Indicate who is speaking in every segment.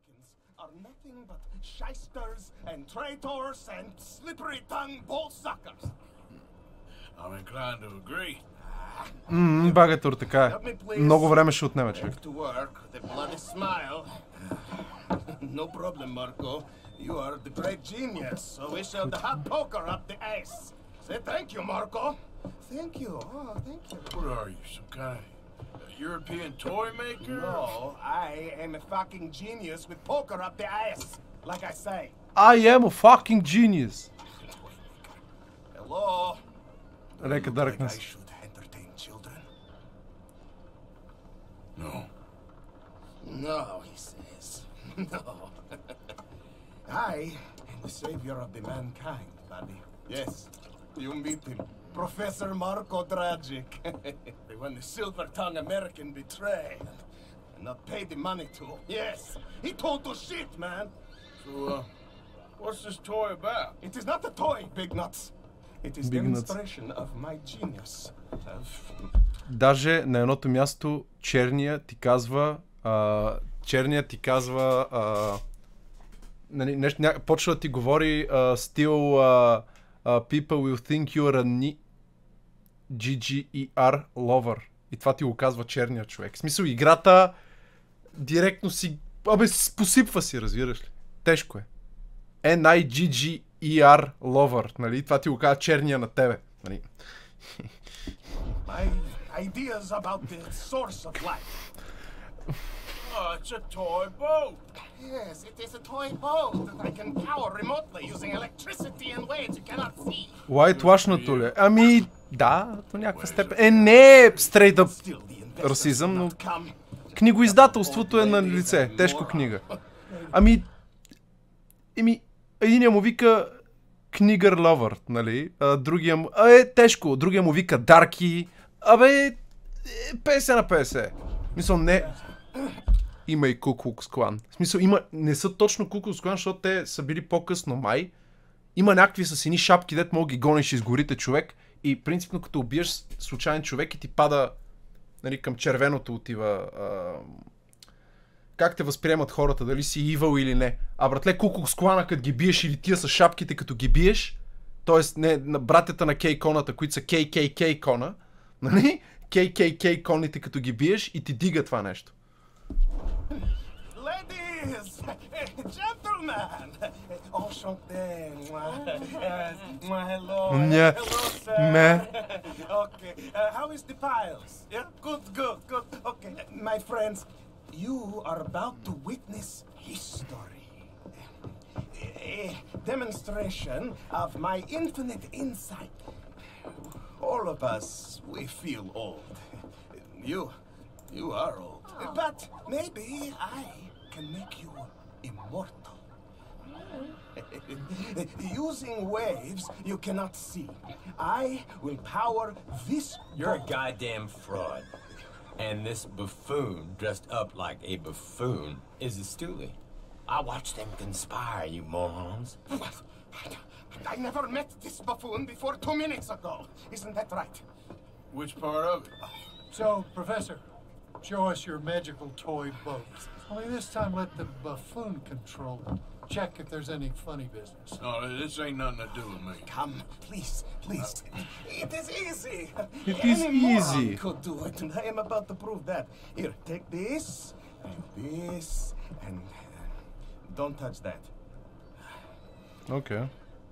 Speaker 1: Americans are nothing but shysters and traitors and slippery-tongued bullsuckers.
Speaker 2: I'm inclined to agree.
Speaker 3: Багатур, така е. Много време ще отнеме, човек.
Speaker 1: No problem, Marco. You are the great genius, so we shall the hot poker up the ace. Say thank you, Marco. Thank you. Oh, thank you.
Speaker 2: What are you, some kind of European toy maker?
Speaker 1: No, I am a fucking genius with poker up the ass, like I say.
Speaker 3: I am a fucking genius.
Speaker 1: Hello.
Speaker 3: Река Darkness.
Speaker 1: I should entertain children.
Speaker 2: No.
Speaker 1: No, he says. No. I am the savior of the mankind, buddy. Yes, you meet him. Professor Marco Dragic. The one the silver-tongued American betrayed and not paid the money to. Yes, he told to shit, man.
Speaker 2: So, what's this toy about?
Speaker 1: It is not a toy, Big Nuts. It is
Speaker 3: Big
Speaker 1: demonstration of my genius.
Speaker 3: Даже на едното място черния ти казва... почва да ти говори still people will think you are a GGER lover. И това ти го казва черния човек. В смисъл, играта директно си... посипва си, разбираш ли? Тежко е. NIGGER lover, нали? Това ти го казва черния на тебе. Нали?
Speaker 1: My ideas about the source of life.
Speaker 2: Oh, it's a toy boat.
Speaker 1: Yes, it is a toy boat that I can power remotely using electricity in ways you cannot see.
Speaker 3: Whitewashното ли? Ами, да, до някаква степен. Не е straight up расизъм, но книгоиздателството е на лице. Тежко книга. Ами, единия му вика книгър ловър, нали? Другия му... тежко. Другия му вика дарки. 50 на 50. Мисля, не... Има и Ку Клукс Клан. В смисъл, не са точно Ку Клукс Клан, защото те са били по-късно май. Има някакви с едни шапки, дет мога ги гониш из горите човек. И принципно като убиеш случайен човек и ти пада, нали, към червеното отива... Как те възприемат хората, дали си ивал или не. А братле, Ку Клукс Клана, като ги биеш, или тия с шапките, като ги биеш, т.е. не на братята на Кей-коната, които са KKK-кона, нали? KKK-коните, като ги биеш и ти дига това нещо.
Speaker 1: Ladies, gentlemen, enchanté. Hello. Hello, sir. Okay, how is the piles? Yeah, good. Okay, my friends, you are about to witness history. A demonstration of my infinite insight. All of us, we feel old. You are old. But maybe I can make you immortal. Using waves you cannot see, I will power this.
Speaker 4: You're a goddamn fraud. And this buffoon dressed up like a buffoon is a stoolie. I watched them conspire, you morons.
Speaker 1: I never met this buffoon before 2 minutes ago. Isn't that right?
Speaker 2: Which part of it?
Speaker 5: So, Professor, show us your magical toy boat. Only this time let the buffoon control it. Check if there's any funny business.
Speaker 2: No, this ain't nothing to do with me.
Speaker 1: Come, please. It is easy.
Speaker 3: It is
Speaker 1: Any
Speaker 3: easy.
Speaker 1: moron could do it, and I am about to prove that. Here, take this, and don't touch that.
Speaker 3: Okay.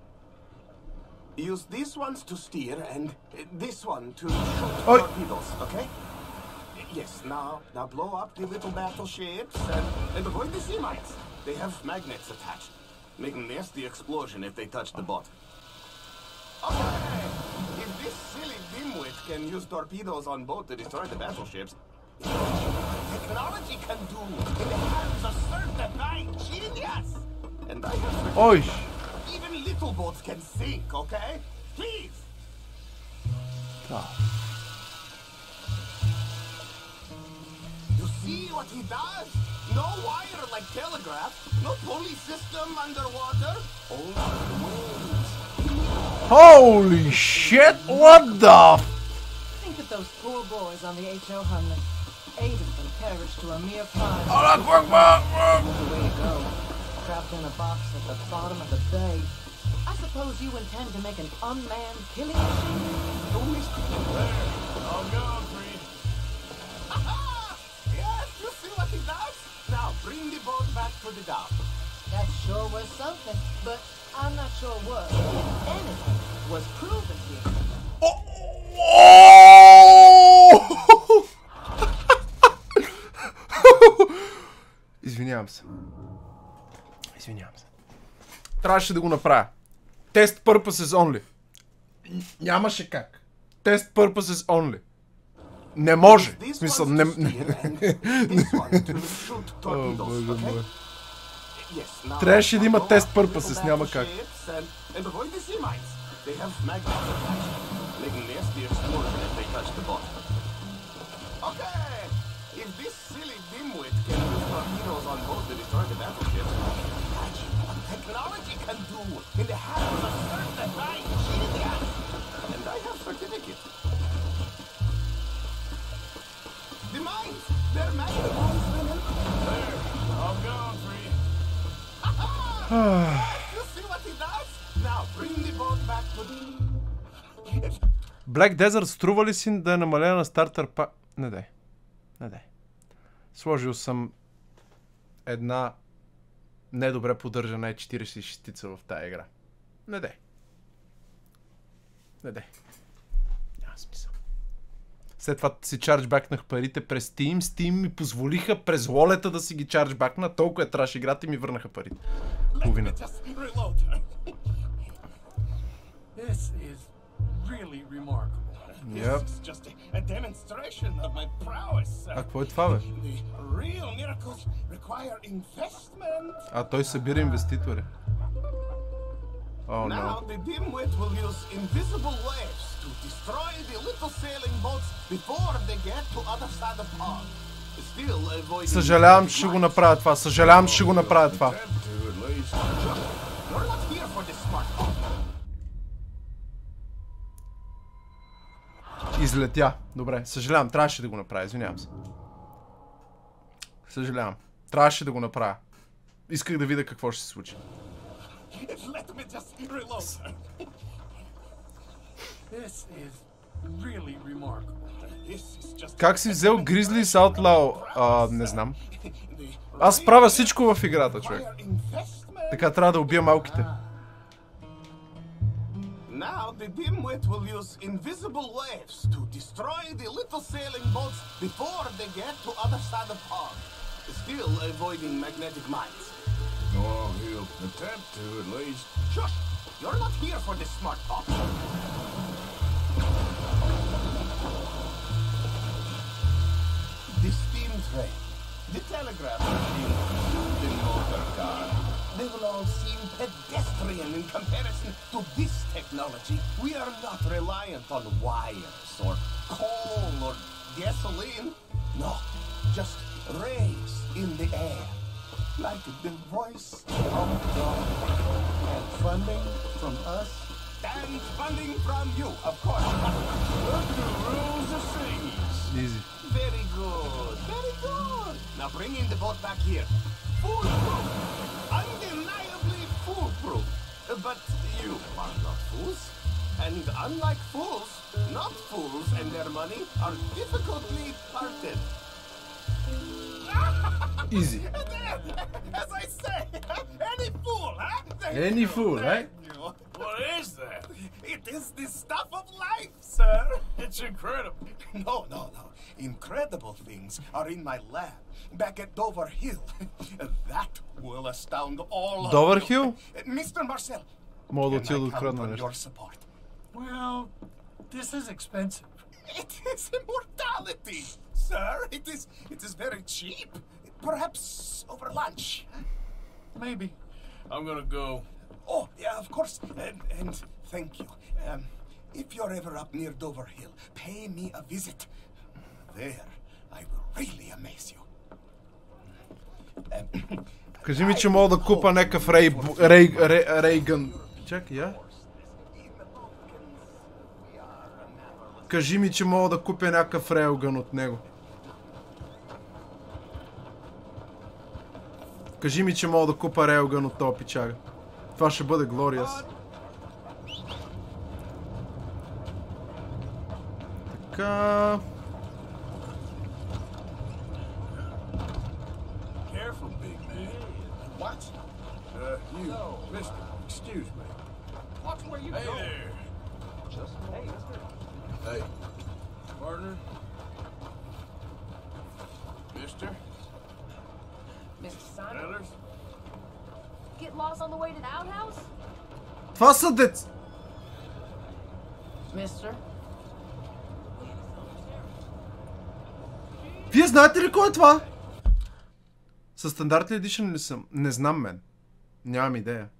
Speaker 1: Use these ones to steer, and this one to shoot torpedoes, okay? Yes, now blow up the little battleships, and avoid the sea mines. They have magnets attached. Make a nasty explosion if they touch the boat. Okay, if this silly dimwit can use torpedoes on boat to destroy the battleships, technology can do in the hands of certified genius. And I have
Speaker 3: Oi!
Speaker 1: Even little boats can sink, okay? Please! You see what he does? No wire like telegraph, no pulley system underwater, only waves.
Speaker 3: Holy shit! What the?
Speaker 6: Think of those poor boys on the H.O. Hunley. 8 of them perished to a mere 5.
Speaker 3: Allah Akbar!
Speaker 6: The way to go. box at the bottom of the bay. I suppose you intend to make an unmanned killing machine?
Speaker 1: Don't miss
Speaker 2: There. All gone, Creed.
Speaker 1: Yes, you see what he does? Now bring the boat back to the dock.
Speaker 6: That sure was something, but I'm not sure what, if anything, was proven here.
Speaker 3: Извинявам се. Извинявам се. Трябваше да го направя. Test purposes only. Нямаше как. Test purposes only. Не може. В смисъл, не... Трябваше да има test purposes, няма как.
Speaker 1: If this silly dimwit can use torpedoes on board to destroy the battleships, imagine what technology can do in the hands of certified genius! And I have certificate. The mines! They're magnet mines, women!
Speaker 2: There. All gone, Creed.
Speaker 1: You see what he does? Now bring the boat back to the...
Speaker 3: Black Desert струва ли си да е намалена на стартер па... Не дай. Не дай. Сложил съм една недобре поддържана E46 в тая игра. Не дай. Не дай. Няма смисъл. След това си чарджбакнах парите през Steam. Steam ми позволиха през волета да си ги чарджбакна. Толкова е траш играта и ми върнаха парите. Половината.
Speaker 5: This is really remarkable.
Speaker 3: Yep.
Speaker 1: This is just a demonstration of my prowess.
Speaker 3: А какво е това, бе?
Speaker 1: The real miracles require investment.
Speaker 3: А той събира инвеститори. О,
Speaker 1: Now
Speaker 3: no.
Speaker 1: the dimwit will use invisible waves to destroy the little sailing boats before they get to other side of pond. Still avoiding...
Speaker 3: Съжалявам, че ще го направя това. Съжалявам, че ще го направя това.
Speaker 2: Attempt to, at least.
Speaker 1: You're not here for this smart talk.
Speaker 3: Излетя. Добре, съжалявам, трябваше да го направя, извинявам се. Съжалявам. Трябваше да го направя. Исках да видя какво ще се случи.
Speaker 1: Let me just reload.
Speaker 5: This is really remarkable.
Speaker 1: This is just...
Speaker 3: Как си взел Grizzlies Outlaw? Не знам. Аз правя всичко в играта, човек.
Speaker 1: Investment.
Speaker 3: Така трябва да убия малките.
Speaker 1: Now the dimwit will use invisible waves to destroy the little sailing boats before they get to other side of pond. Still avoiding magnetic mines.
Speaker 2: Oh, he'll attempt to, at least.
Speaker 1: Shush! You're not here for this smart talk. The steam train, the telegraph machine, the motor car. They will all seem pedestrian in comparison to this technology. We are not reliant on wires or coal or gasoline. No, just rays in the air. Like the voice of God. And funding from us. And funding from you, of course.
Speaker 2: Look the rules of seas.
Speaker 3: Easy.
Speaker 1: Very good, very good. Now bring in the boat back here. Foolproof. Undeniably foolproof. But you are not fools. And unlike fools, not fools and their money are difficultly parted.
Speaker 3: Easy.
Speaker 1: As I say, any fool, huh?
Speaker 3: Any fool, right?
Speaker 2: What is that?
Speaker 1: It is the stuff of life, sir.
Speaker 2: It's incredible.
Speaker 1: No. Incredible things are in my lab back at Dover Hill. That will astound all of
Speaker 3: Dover
Speaker 1: you.
Speaker 3: Hill?
Speaker 1: Mr. Marcel,
Speaker 3: Мога да
Speaker 1: can
Speaker 3: отида да
Speaker 1: I count
Speaker 3: открадна
Speaker 1: on
Speaker 3: нещо.
Speaker 1: your support?
Speaker 5: Well, this is expensive.
Speaker 1: It is immortality, sir. It is very cheap. Perhaps over lunch.
Speaker 5: Maybe.
Speaker 2: I'm gonna go.
Speaker 1: Oh, yeah, of course. And thank you. If you're ever up near Dover Hill, pay me a visit. There, I will really amaze you.
Speaker 3: Кажи ми, че мога да купа някакъв Рейгън. Чакай, я. Кажи ми, че мога да купя някакъв Рейлгън от него. Кажи ми, че мога да купа рейлгън от този пичага. Това ще бъде глориас. Така...
Speaker 2: Careful, big man. What? You, mister, excuse me.
Speaker 7: Watch where you
Speaker 2: Hey
Speaker 7: go.
Speaker 2: there.
Speaker 7: Just hey,
Speaker 2: Hey, partner. Mister,
Speaker 7: Mr. Simon.
Speaker 2: fellas.
Speaker 7: Get lost on the way to the outhouse?
Speaker 3: Това са деца!
Speaker 6: Mister?
Speaker 3: Вие знаете ли кой е това? Със стандарт ли едишън ли съм? Не знам мен. Нямам идея.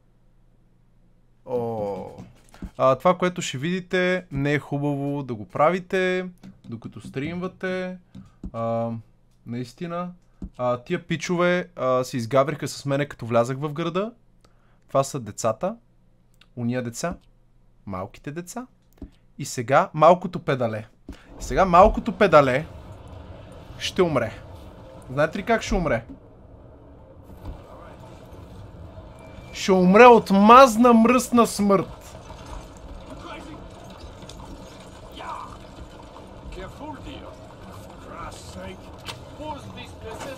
Speaker 3: Това, което ще видите, не е хубаво да го правите, докато стримвате. Наистина. Тия пичове се изгавриха с мене, като влязах в града. Това са децата. Уния деца. Малките деца. И сега малкото педале. Сега малкото педале ще умре. Знаете ли как ще умре? Ще умре от мазна мръсна смърт.
Speaker 2: Careful, dear. For Christ's sake.
Speaker 7: Who's this person?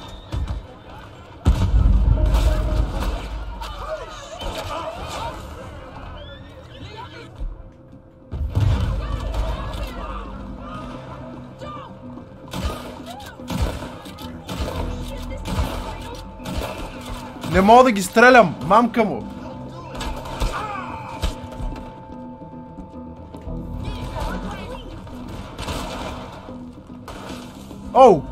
Speaker 3: Не мога да ги стрелям, мамка му. Оу!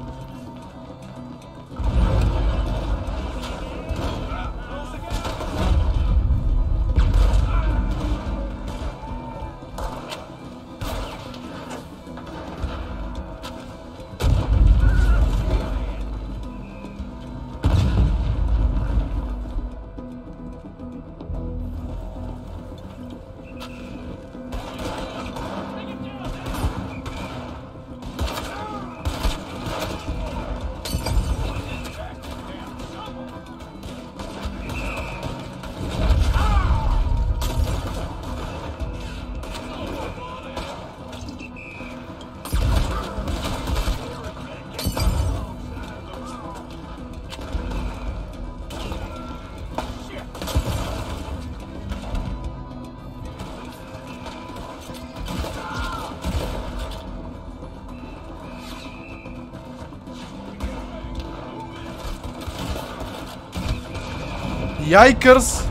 Speaker 3: Яйкърс!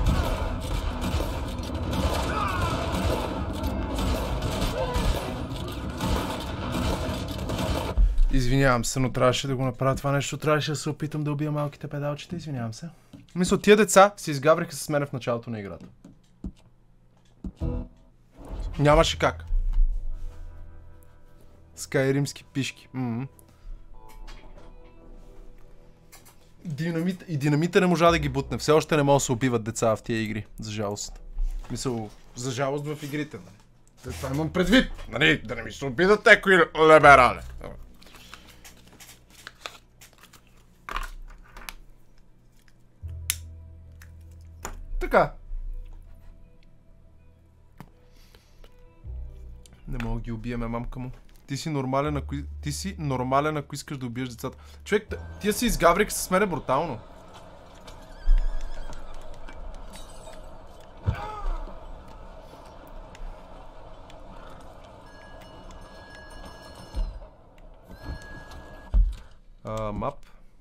Speaker 3: Извинявам се, но трябваше да го направя това нещо. Трябваше да се опитам да убия малките педалчета. Извинявам се. Мисля, тия деца се изгавриха с мене в началото на играта. Нямаше как. Скайримски пишки. Динамита не можа да ги бутне. Все още не могат да се убиват деца в тия игри. За жалост. Мисъл, за жалост в игрите. Това имам предвид. Нали, да не ми се убиват някои либерали. Така. Не мога да ги убиеме, мамка му. Ти си нормален, ако искаш да убиеш децата. Човек, тия се изгавриха с мене брутално. Мап.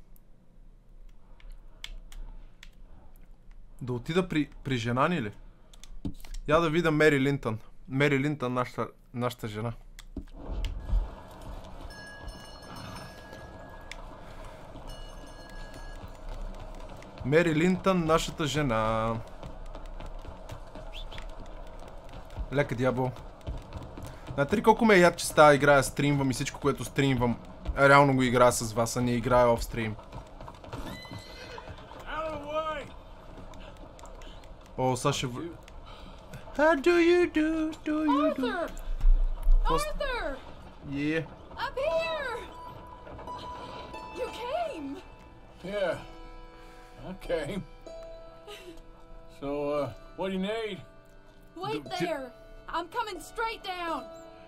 Speaker 3: Да отида при жена ни ли? Я да видя Мери Линтън. Мери Линтън, нашата жена. Мери Линтън, нашата жена. Лека дявол. Знаете ли колко ме е яд, че с тази играя стримвам и всичко, което стримвам, реално го играя с вас, а не играя оф стрим. О, Саша... How do you do?
Speaker 7: Arthur! Arthur!
Speaker 3: Yeah.
Speaker 7: Up here! You came!
Speaker 2: Yeah. I came. So, what do you need?
Speaker 7: Wait there. I'm coming straight down.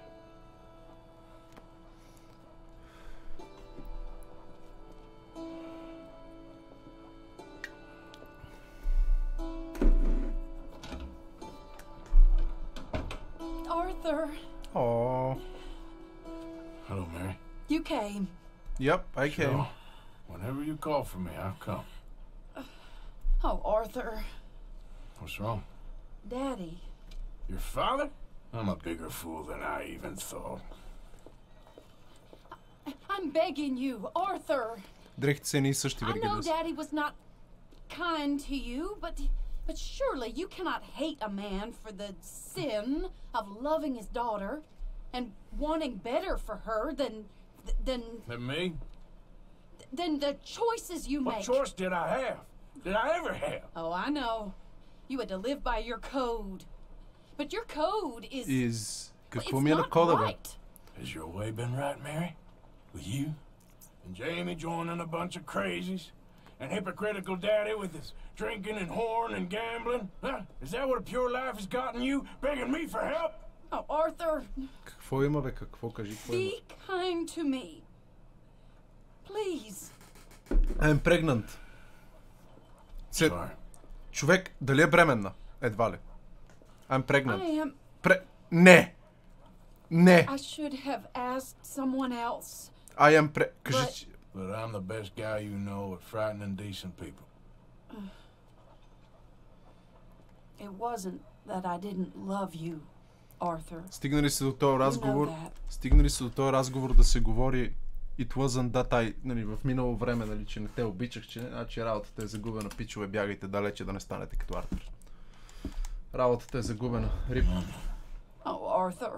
Speaker 7: Arthur,
Speaker 3: Oh.
Speaker 2: Hello, Mary.
Speaker 7: you came.
Speaker 3: Yep, I came.
Speaker 2: Sure. Whenever you call for me, I'll come.
Speaker 7: Oh, Arthur.
Speaker 2: What's wrong?
Speaker 7: Daddy.
Speaker 2: Your father? I'm a bigger fool than I even thought.
Speaker 7: I'm begging you, Arthur.
Speaker 3: Дрехите са едни и същи,
Speaker 7: I
Speaker 3: Вергилиус.
Speaker 7: know Daddy was not kind to you, but surely you cannot hate a man for the sin of loving his daughter and wanting better for her than
Speaker 2: And me?
Speaker 7: the choices you
Speaker 2: What
Speaker 7: make.
Speaker 2: choice did I have? Did I ever have?
Speaker 7: Oh, I know. You had to live by your code. But your code is
Speaker 3: Какво
Speaker 7: it's
Speaker 3: ми е на
Speaker 7: not
Speaker 3: кода, бе?
Speaker 7: right.
Speaker 2: Has your way been right, Mary? With you? And Jamie joining a bunch of crazies? And hypocritical daddy with his drinking and whoring and gambling? Huh? Is that what a pure life has gotten you? Begging me for help?
Speaker 7: Oh, Arthur,
Speaker 3: Какво има, бе? Какво? Кажи, какво има?
Speaker 7: be kind to me. Please.
Speaker 3: I'm pregnant.
Speaker 2: Sorry.
Speaker 3: Човек, дали е бременна? Едва ли. I'm pregnant.
Speaker 7: I am...
Speaker 3: Не! Не!
Speaker 7: I should have asked someone else.
Speaker 3: I am Кажи,
Speaker 7: But-
Speaker 3: че...
Speaker 2: But I'm the best guy you know at frightening decent people.
Speaker 7: It wasn't that I didn't love you, Arthur.
Speaker 3: Стигнали се до този разговор...
Speaker 7: that.
Speaker 3: Стигнали се до този разговор да се говори It wasn't that I... Нали, в минало време, нали, че не те обичах, че значи работата е загубена, пичове, бягайте далече да не станете като Артур. Работата е загубена. Рип.
Speaker 7: Oh, Arthur.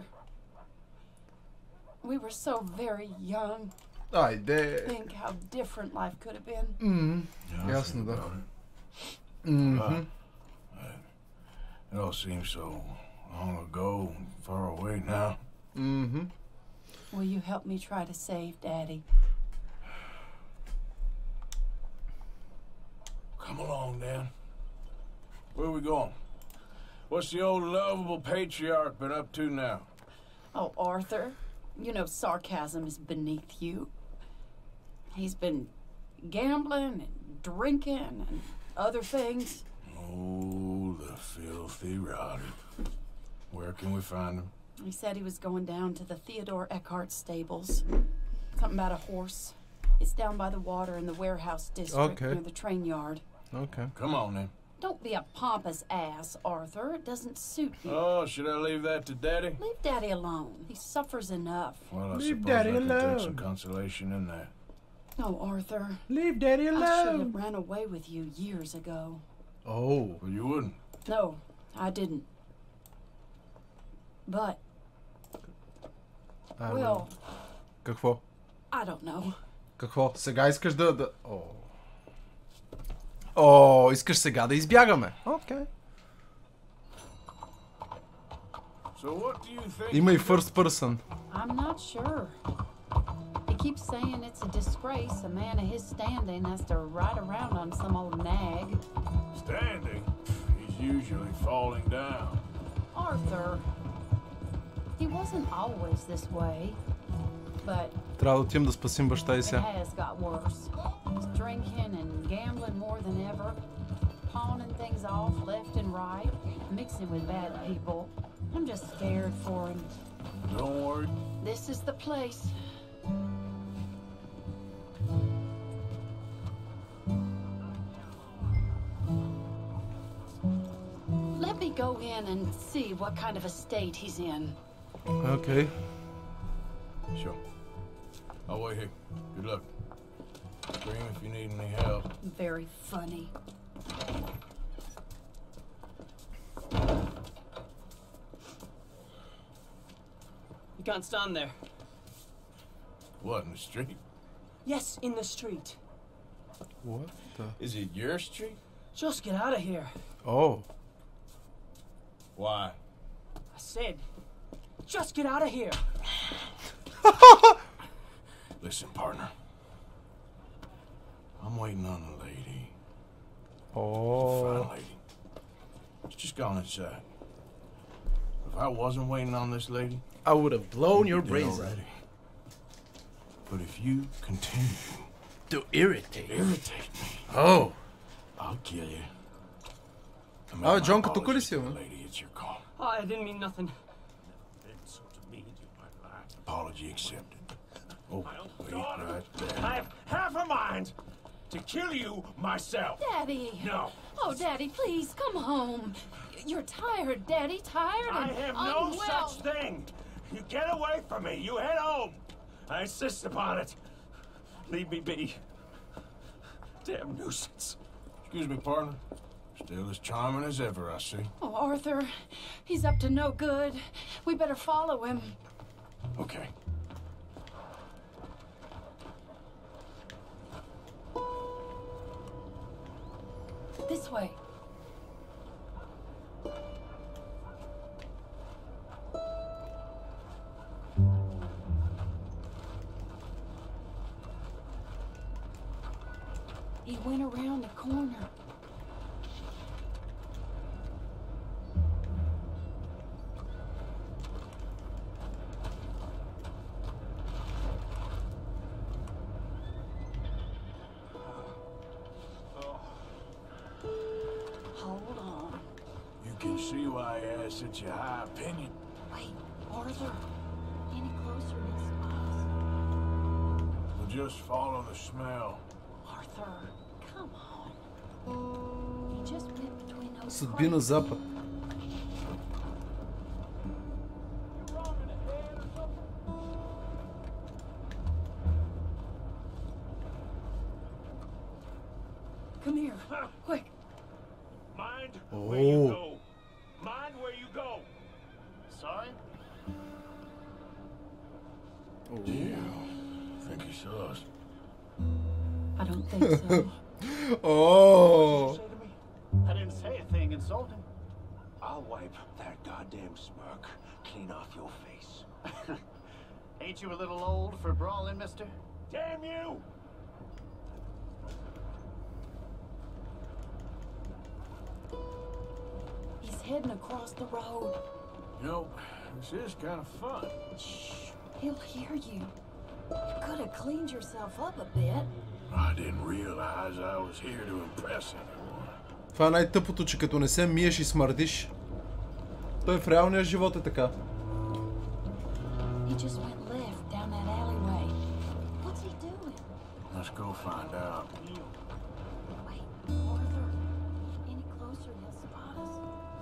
Speaker 7: We were so very young.
Speaker 3: Айде!
Speaker 7: Think how different life could have been.
Speaker 2: Yeah, I
Speaker 3: Ясно,
Speaker 2: think
Speaker 3: да.
Speaker 2: about it.
Speaker 3: Мгм.
Speaker 2: It all seems so long ago and far away now.
Speaker 3: Мгм.
Speaker 7: Will you help me try to save Daddy?
Speaker 2: Come along, Dan. Where are we going? What's the old lovable patriarch been up to now?
Speaker 7: Oh, Arthur, you know sarcasm is beneath you. He's been gambling and drinking and other things.
Speaker 2: Oh, the filthy rotter. Where can we find him?
Speaker 7: He said he was going down to the Theodore Eckhart stables. Something about a horse. It's down by the water in the warehouse district
Speaker 3: Okay.
Speaker 7: near the train yard.
Speaker 3: Окей.
Speaker 2: Come on, then.
Speaker 7: Don't be a pompous ass, Arthur. It doesn't suit you.
Speaker 2: Oh, should I leave that to Daddy?
Speaker 7: Leave Daddy alone. He suffers enough.
Speaker 2: Well, I
Speaker 3: Leave
Speaker 2: suppose
Speaker 3: Daddy
Speaker 2: I can take
Speaker 3: alone.
Speaker 2: some consolation in that.
Speaker 7: Oh, Arthur.
Speaker 3: Leave daddy
Speaker 7: I should have
Speaker 3: alone!
Speaker 7: ran away with you years ago.
Speaker 3: Oh.
Speaker 2: Well, you wouldn't.
Speaker 7: No, I didn't. But, well,
Speaker 3: Какво?
Speaker 7: I don't know.
Speaker 3: Какво? Сега искаш да... О, искаш сега да избягаме. Окей.
Speaker 2: So what do you think?
Speaker 3: Има и first person.
Speaker 7: I'm not sure. He keeps saying it's a disgrace a man of his standing has to ride around on some old nag.
Speaker 2: Standing? He's usually falling down.
Speaker 7: Arthur. He wasn't always this way, but
Speaker 3: Трябва да отидем да спасим баща и
Speaker 7: it
Speaker 3: сега.
Speaker 7: has got worse. He's drinking and gambling more than ever, pawning things off left and right, mixing with bad people. I'm just scared for him.
Speaker 2: Don't worry.
Speaker 7: This is the place. Let me go in and see what kind of a state he's in.
Speaker 3: Окей.
Speaker 2: Sure. I'll wait here. Good luck. Scream if you need any help.
Speaker 7: Very funny.
Speaker 8: You can't stand there.
Speaker 2: What, in the street?
Speaker 8: Yes, in the street.
Speaker 3: What the...
Speaker 2: Is it your street?
Speaker 8: Just get out of here.
Speaker 3: Oh.
Speaker 2: Why?
Speaker 8: I said, just get out of here.
Speaker 2: Listen, partner. I'm waiting on a lady.
Speaker 3: Oh.
Speaker 2: Fine lady. Let's just go inside. If I wasn't waiting on this lady,
Speaker 3: I would have blown your
Speaker 2: you'd be dead
Speaker 3: brains out.
Speaker 2: already. But if you continue
Speaker 3: To irritate.
Speaker 2: to irritate me,
Speaker 3: Oh.
Speaker 2: I'll kill you.
Speaker 3: А, Джон, като коли си, бе?
Speaker 2: Lady, it's your call.
Speaker 8: Oh, I didn't mean nothing.
Speaker 2: Apology accepted. Oh, wait right there.
Speaker 4: I have half a mind to kill you myself.
Speaker 7: Daddy.
Speaker 4: No.
Speaker 7: Oh, Daddy, please come home. You're tired, Daddy. Tired
Speaker 4: I
Speaker 7: and
Speaker 4: have no
Speaker 7: unwell.
Speaker 4: such thing. You get away from me. You head home. I insist upon it. Leave me be. Damn nuisance.
Speaker 2: Excuse me, partner. Still as charming as ever, I see.
Speaker 7: Oh, Arthur, he's up to no good. We better follow him.
Speaker 2: Okay.
Speaker 7: This way. He went around the corner. Hold on.
Speaker 2: You can see why I asked such a high opinion.
Speaker 7: Wait, Arthur. Any closer this us.
Speaker 2: We'll just follow the smell.
Speaker 7: Arthur, come on. He just went between those
Speaker 3: Съдби на
Speaker 7: crates.
Speaker 3: запад.
Speaker 7: Come here, quick.
Speaker 4: Mind where you
Speaker 3: Oh.
Speaker 4: go. Mind where you go. Sorry?
Speaker 2: Think he saw us.
Speaker 7: I don't think so.
Speaker 3: Oh.
Speaker 9: Say to me? I didn't say a thing insulting. I'll wipe that goddamn smirk clean off your face. Ain't you a little old for brawling, mister?
Speaker 4: Damn you!
Speaker 7: He's heading across the road.
Speaker 2: You know, this is kind of fun.
Speaker 7: Shh, he'll hear you. You could have cleaned yourself up a bit.
Speaker 2: I didn't realize I was here to impress anyone.
Speaker 3: Това е най-тъпото, че като не се миеш и смърдиш. Той в реалния живот е така.
Speaker 7: He just went left down that alleyway. What's he doing?
Speaker 2: Let's go find out.
Speaker 7: Wait, Arthur. Any closer, he'll spot us.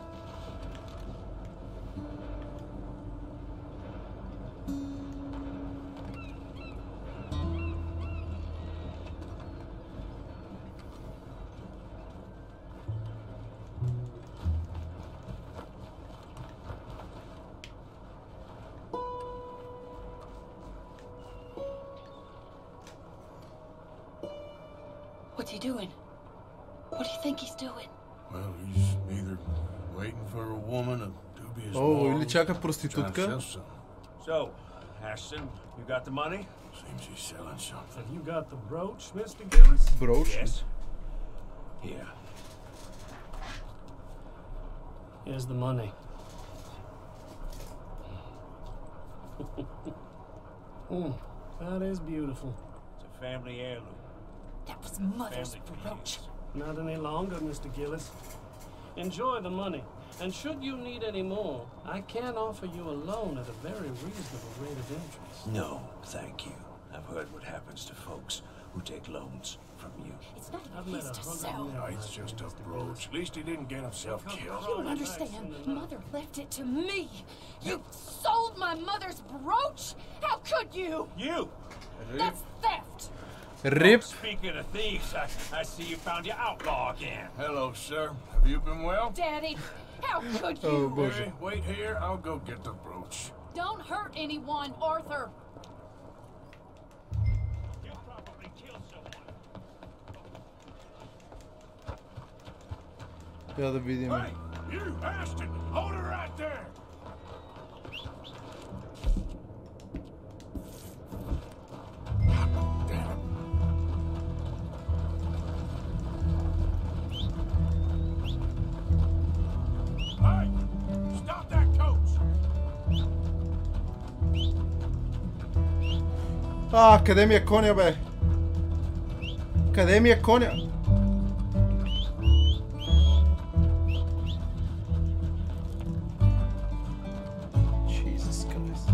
Speaker 7: What's he doing? What do you think he's doing?
Speaker 2: Well, he's either waiting for a woman of dubious
Speaker 3: О, или
Speaker 2: morals,
Speaker 3: чака
Speaker 2: trying to
Speaker 3: проститутка.
Speaker 2: sell something.
Speaker 9: So, Ashton, you got the money?
Speaker 2: Seems he's selling something.
Speaker 10: You got the brooch, Mr. Gillis?
Speaker 3: Брош.
Speaker 9: Yes.
Speaker 2: Yeah.
Speaker 10: Here's the money. That is beautiful.
Speaker 9: It's a family heirloom.
Speaker 7: That was Mother's
Speaker 9: Family
Speaker 7: brooch.
Speaker 10: Not any longer, Mr. Gillis. Enjoy the money. And should you need any more, I can offer you a loan at a very reasonable rate of interest.
Speaker 9: No, thank you. I've heard what happens to folks who take loans from you.
Speaker 7: It's not
Speaker 10: I've
Speaker 7: even
Speaker 10: met
Speaker 7: his to
Speaker 10: 100
Speaker 7: sell.
Speaker 10: men.
Speaker 2: No, it's just a brooch. At least he didn't get himself killed.
Speaker 7: You don't understand. Mother left it to me. You sold my mother's brooch? How could you?
Speaker 9: You!
Speaker 7: That's theft.
Speaker 3: Рип.
Speaker 4: Speaking of thieves, I see you found your outlaw again.
Speaker 2: Hello, sir. Have you been well?
Speaker 7: Daddy, how could you?
Speaker 3: О, боже.
Speaker 2: Mary, wait here. I'll go get the brooch.
Speaker 7: Don't hurt anyone, Arthur.
Speaker 4: You probably killed someone.
Speaker 3: Я да видим.
Speaker 2: Hey, you, Ashton! Hold her right there! Damn it.
Speaker 3: Къде ми е коня, бе? Къде ми е коня? Jesus Christ.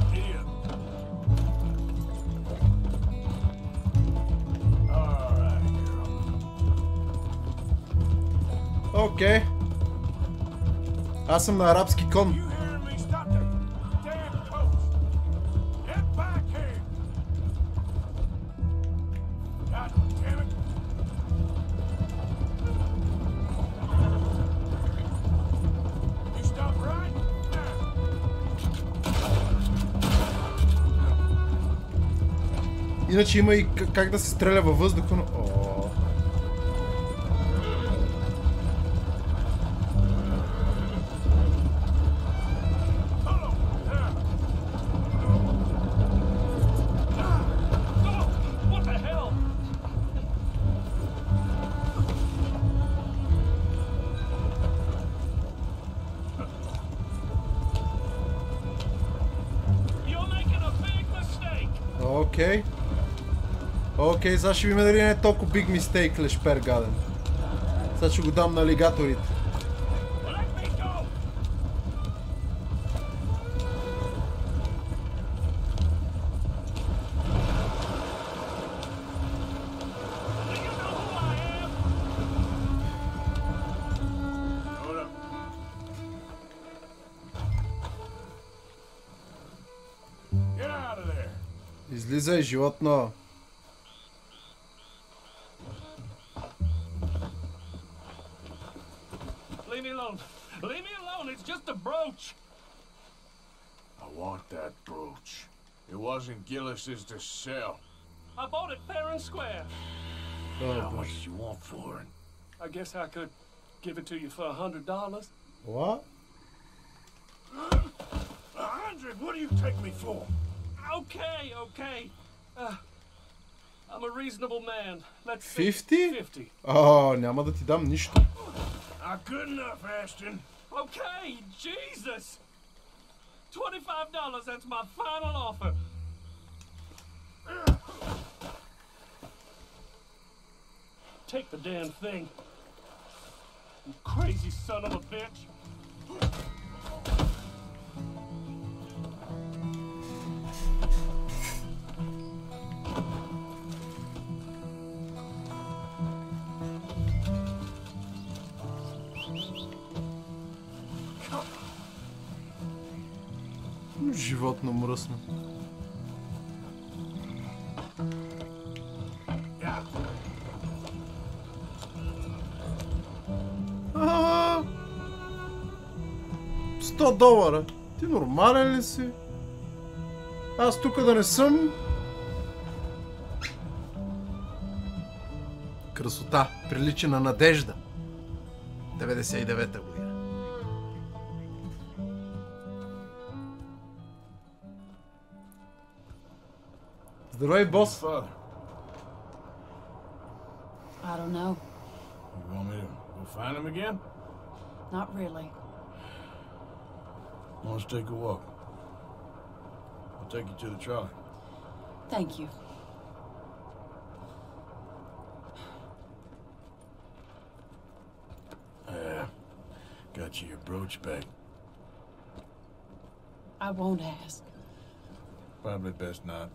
Speaker 3: Окей. Аз съм на арабски кон. Иначе има и как да се стреля във въздуха, но... О. Окей. Окей, сега ще видим дали не е толкова big mistake, лешпер гаден. Сега ще го дам на алигаторите. Излизай, животно!
Speaker 10: Leave me alone, it's just a brooch.
Speaker 2: I want that brooch. It wasn't Gillis's to sell.
Speaker 10: I bought it fair and square.
Speaker 2: How much do you want for it?
Speaker 10: I guess I could give it to you for $100.
Speaker 3: What?
Speaker 2: 100? What do you take me for?
Speaker 10: Okay. I'm a reasonable man. Let's
Speaker 3: 50?
Speaker 10: 50.
Speaker 3: Няма да ти дам нищо.
Speaker 2: Good enough, Ashton.
Speaker 10: Okay, Jesus! $25, that's my final offer. Take the damn thing. You crazy son of a bitch.
Speaker 3: Животно мръсно. $100. Ти нормален ли си? Аз тук да не съм. Красота. Прилича на надежда. 99-та година. Здравей, бос.
Speaker 2: Father.
Speaker 7: I don't know.
Speaker 2: You want me to go find him again?
Speaker 7: Not really.
Speaker 2: Let's take a walk. I'll take you to the trolley.
Speaker 7: Thank you.
Speaker 2: Got you your brooch back.
Speaker 7: I won't ask.
Speaker 2: Probably best not.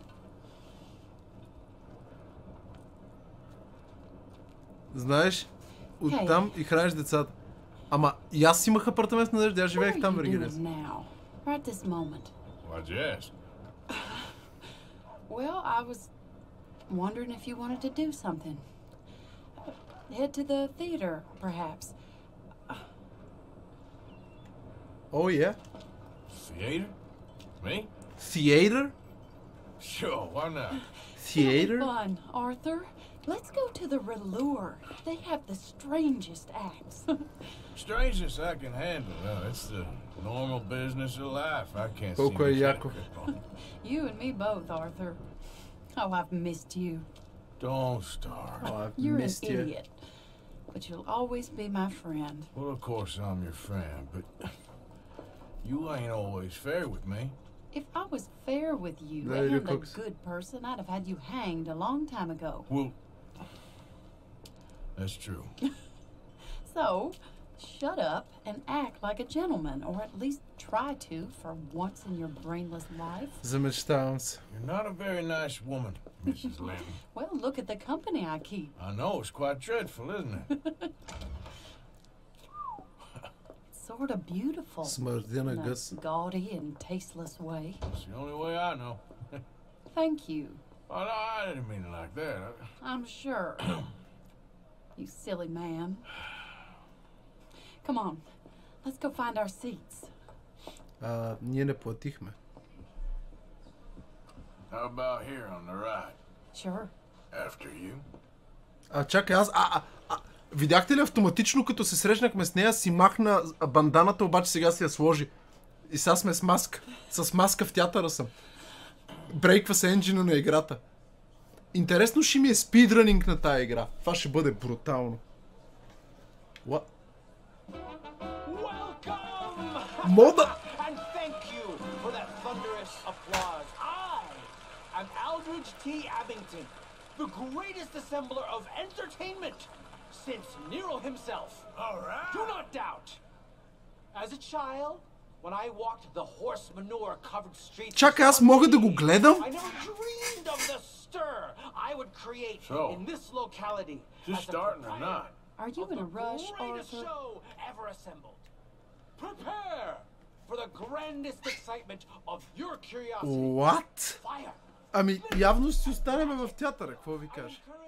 Speaker 3: Знаеш, оттам и храниш децата. Ама и аз имах апартамент в Надежда, аз живеех там, Вергилес.
Speaker 7: Right this moment.
Speaker 2: Why'd you ask?
Speaker 7: Well, I was wondering if you wanted to do something. Head to the theater, perhaps.
Speaker 3: Oh, yeah.
Speaker 2: Theater? Me?
Speaker 3: Theater?
Speaker 2: Sure, why not?
Speaker 3: Theater?
Speaker 7: Fun, Arthur. Let's go to the Relure. They have the strangest acts.
Speaker 2: Strangest I can handle. Well, it's the normal business of life. I can't see
Speaker 3: Колко е яко.
Speaker 7: You and me both, Arthur. Oh, I've missed you.
Speaker 2: Don't start.
Speaker 3: Oh, I've
Speaker 7: You're
Speaker 3: missed
Speaker 7: an
Speaker 3: you.
Speaker 7: idiot, but you'll always be my friend.
Speaker 2: Well, of course I'm your friend, but you ain't always fair with me.
Speaker 7: If I was fair with you
Speaker 3: There you
Speaker 7: and a
Speaker 3: go.
Speaker 7: good person, I'd have had you hanged a long time ago.
Speaker 2: Well, that's true.
Speaker 7: So, shut up and act like a gentleman, or at least try to for once in your brainless life.
Speaker 3: Замечтавам се.
Speaker 2: You're not a very nice woman, Mrs. Lemon.
Speaker 7: Well, look at the company I keep.
Speaker 2: I know, it's quite dreadful, isn't it?
Speaker 7: Sort of beautiful.
Speaker 3: Смърдя на
Speaker 7: In a
Speaker 3: гъс.
Speaker 7: gaudy and tasteless way.
Speaker 2: It's the only way I know.
Speaker 7: Thank you.
Speaker 2: Oh, no, I didn't mean it like that.
Speaker 7: I'm sure. You silly man. Come on. Let's go find our seats.
Speaker 3: Ние не платихме.
Speaker 2: How about here on the right?
Speaker 7: Sure.
Speaker 2: After you?
Speaker 3: Чакай, видяхте ли автоматично, като се срещнахме с нея, си махна банданата, обаче сега си я сложи. И сега сме с маска. С маска в театъра съм. Брейква се енджина на играта. Интересно ще ми е спидранинг на тая игра. Това ще бъде брутално. What?
Speaker 9: Welcome!
Speaker 3: Мода!
Speaker 9: And thank you for that thunderous applause. I am Aldridge T. Abington, the greatest assembler of entertainment since Nero himself.
Speaker 2: All right.
Speaker 9: Do not doubt. As a child, when I walked the horse manure covered streets.
Speaker 3: Чакай, аз мога да го гледам?
Speaker 9: I never dreamed of the stir I would create
Speaker 2: So,
Speaker 9: in this locality.
Speaker 2: just
Speaker 9: as a
Speaker 2: starting or not?
Speaker 7: Are you
Speaker 9: of
Speaker 7: in a
Speaker 9: the
Speaker 7: rush,
Speaker 9: greatest
Speaker 7: Arthur?
Speaker 9: show ever assembled. Prepare for the grandest excitement of your curiosity.
Speaker 3: What?
Speaker 9: Fire.
Speaker 3: Ами, явно ще си останем в театъра, какво ви кажа?